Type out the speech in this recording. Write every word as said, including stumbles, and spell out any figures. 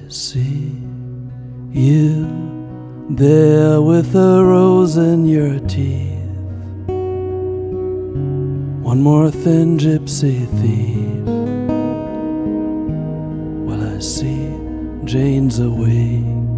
see you there with a rose in your teeth. One more thin gypsy thief. Well, I see Jane's awake.